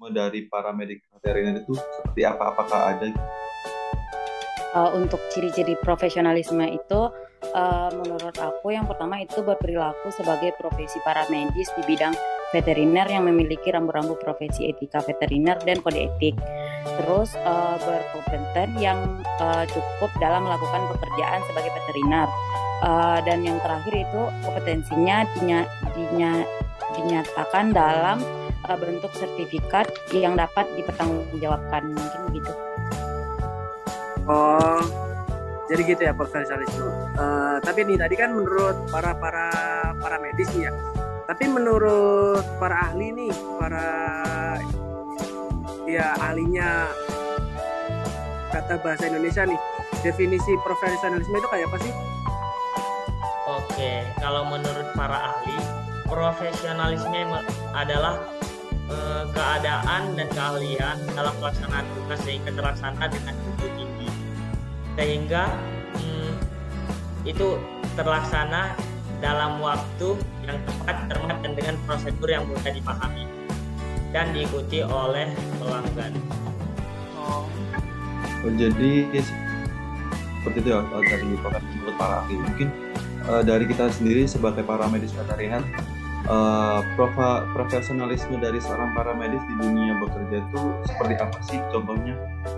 dari paramedik veteriner itu seperti apa? Apakah ada? Untuk ciri-ciri profesionalisme itu, menurut aku yang pertama itu berperilaku sebagai profesi paramedis di bidang veteriner yang memiliki rambu-rambu profesi etika veteriner dan kode etik. Terus berkompeten yang cukup dalam melakukan pekerjaan sebagai veteriner. Dan yang terakhir itu kompetensinya dinyatakan dalam bentuk sertifikat yang dapat dipertanggungjawabkan, mungkin begitu. Oh, jadi gitu ya profesionalisme. Tapi nih tadi kan menurut para medis nih ya. Tapi menurut para ahli nih, ahlinya kata bahasa Indonesia nih, definisi profesionalisme itu kayak apa sih? Oke, kalau menurut para ahli, profesionalisme adalah keadaan dan keahlian dalam pelaksanaan tugas sehingga terlaksana dengan mutu tinggi, sehingga itu terlaksana dalam waktu yang tepat, cermat, dan dengan prosedur yang mudah dipahami dan diikuti oleh pelanggan. Jadi seperti itu ya dari menurut para ahli. Mungkin dari kita sendiri sebagai paramedis veteriner, profesionalisme dari seorang paramedis di dunia bekerja itu seperti apa sih contohnya?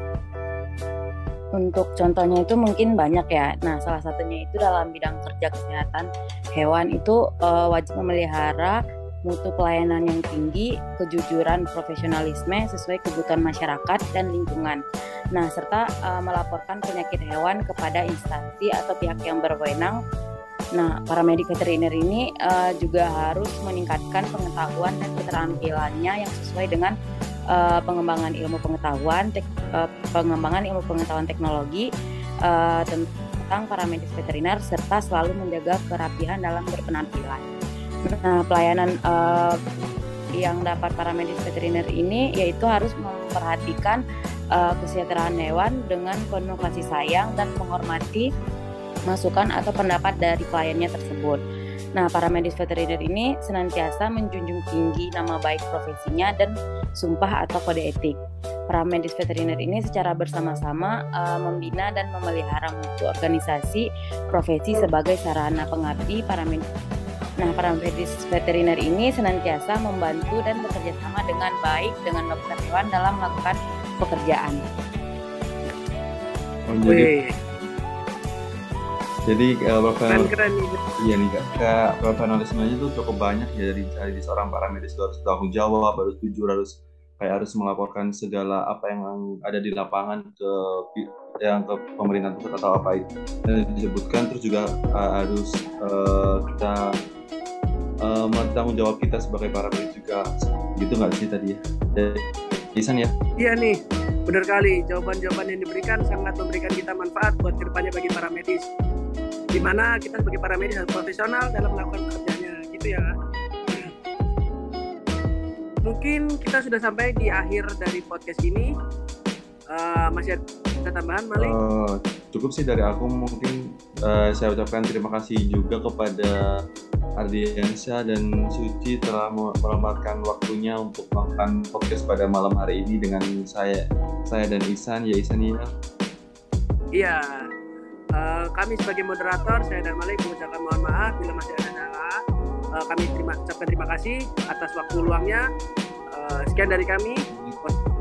Untuk contohnya itu mungkin banyak ya. Nah, salah satunya itu dalam bidang kerja kesehatan hewan itu wajib memelihara mutu pelayanan yang tinggi, kejujuran, profesionalisme sesuai kebutuhan masyarakat dan lingkungan. Nah, serta melaporkan penyakit hewan kepada instansi atau pihak yang berwenang. Nah, paramedic veteriner ini juga harus meningkatkan pengetahuan dan keterampilannya yang sesuai dengan pengembangan ilmu pengetahuan teknologi tentang paramedis veteriner serta selalu menjaga kerapihan dalam berpenampilan. Nah, pelayanan yang dapat paramedis veteriner ini yaitu harus memperhatikan kesejahteraan hewan dengan penuh kasih sayang dan menghormati masukan atau pendapat dari kliennya tersebut. Nah, paramedis veteriner ini senantiasa menjunjung tinggi nama baik profesinya dan sumpah atau kode etik. Paramedis veteriner ini secara bersama-sama membina dan memelihara mutu organisasi profesi sebagai sarana pengabdi paramedis. Nah, paramedis veteriner ini senantiasa membantu dan bekerja sama dengan baik dengan dokter hewan dalam melakukan pekerjaan. Jadi iya nih kak, profesionalismenya itu cukup banyak ya dari seorang paramedis. Harus tanggung jawab, harus jujur, harus melaporkan segala apa yang ada di lapangan ke pemerintahan pusat atau apa itu yang disebutkan. Terus juga harus kita tanggung jawab kita sebagai paramedis juga, gitu nggak sih tadi ya? Isan ya? Iya nih, benar kali. Jawaban-jawaban yang diberikan sangat memberikan kita manfaat buat kedepannya bagi para medis. Di mana kita sebagai para medis harus profesional dalam melakukan pekerjaannya, gitu ya. Mungkin kita sudah sampai di akhir dari podcast ini. Masih ada tambahan, Malik? Cukup sih dari aku. Mungkin saya ucapkan terima kasih juga kepada Ardiansyah dan Suci telah meluangkan waktunya untuk melakukan podcast pada malam hari ini dengan saya dan Ihsan. Ya Ihsan ya. Iya. Kami sebagai moderator, saya dan Malik mengucapkan mohon maaf bila masih ada salah. Kami ucapkan terima kasih atas waktu luangnya. Sekian dari kami.